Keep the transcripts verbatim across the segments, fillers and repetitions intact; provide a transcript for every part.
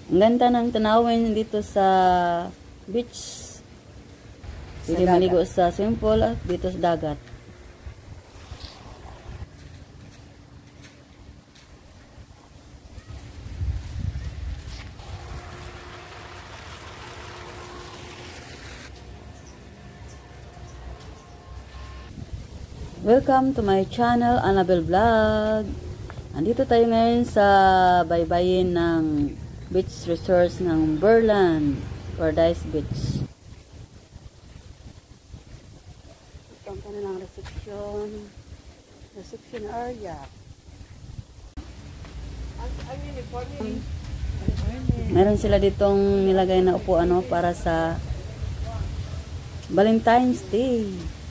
Ang ganda ng tanawin dito sa beach. Pwede maligo sa swimming pool at dito sa dagat. Welcome to my channel, Annabelle Vlog. Andito tayo ngayon sa baybayin ng beach resorts ng Berland Paradise Beach. Ito ang kanilang reception reception area. Meron sila ditong nilagay na upuan ano, para sa Valentine's Day.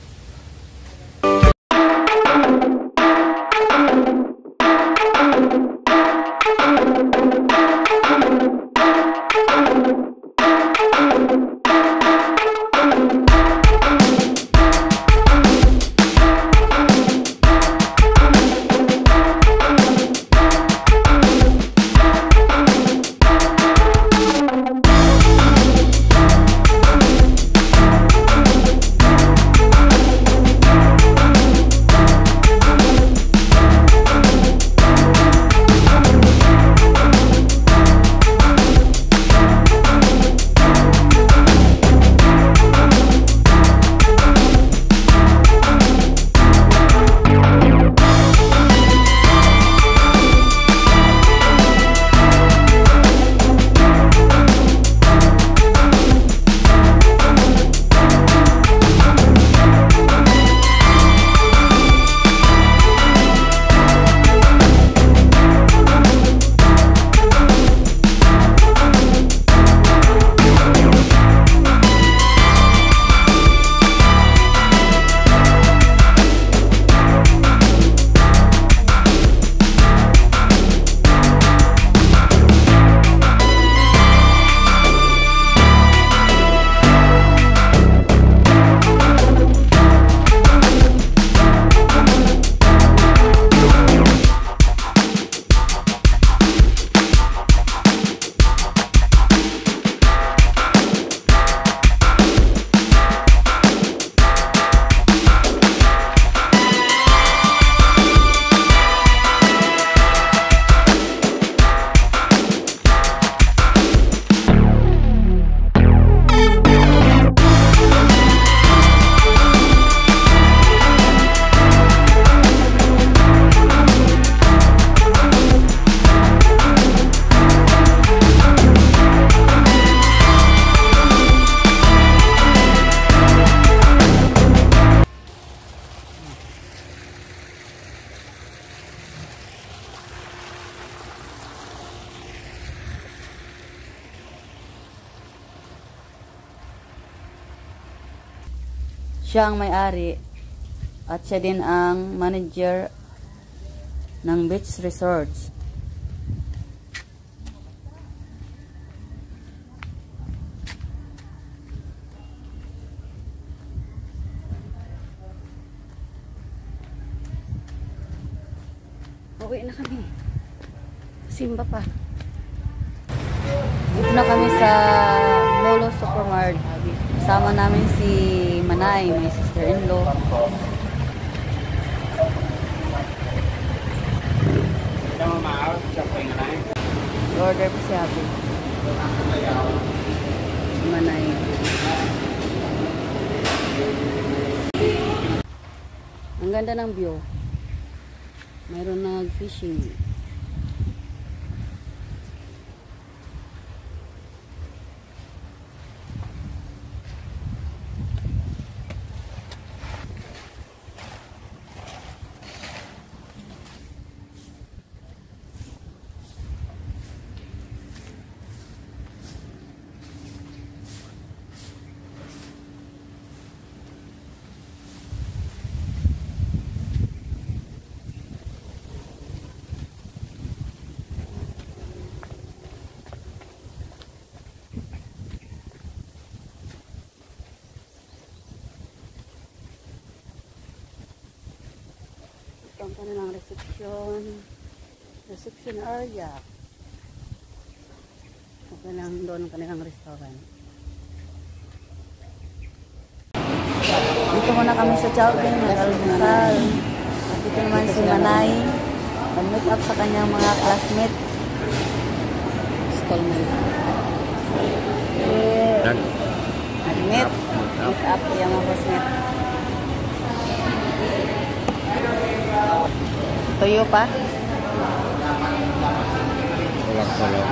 Siya ang may-ari at siya din ang manager ng beach resorts. Uwi na kami. Simba pa. Dito na kami sa Molo Supermart. Kasama namin si Manay, my sister-in-law. Order po si Abby. Si Manay. Ang ganda ng view. Mayroon nag-fishing. Ito ang kanilang reception reception area. Okay lang doon ang kanilang restaurant. Dito muna kami sa Chowking, nag-almusal. At dito naman si Manay. Nag-meet up sa kanyang mga classmate. Schoolmate. Yeah. Nag-meet. Meet up yung mga classmate. Tuyo pa? Tulak-tulak.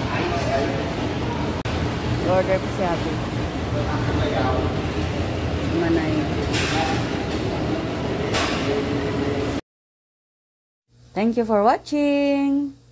Order po siya. Manay. Thank you for watching.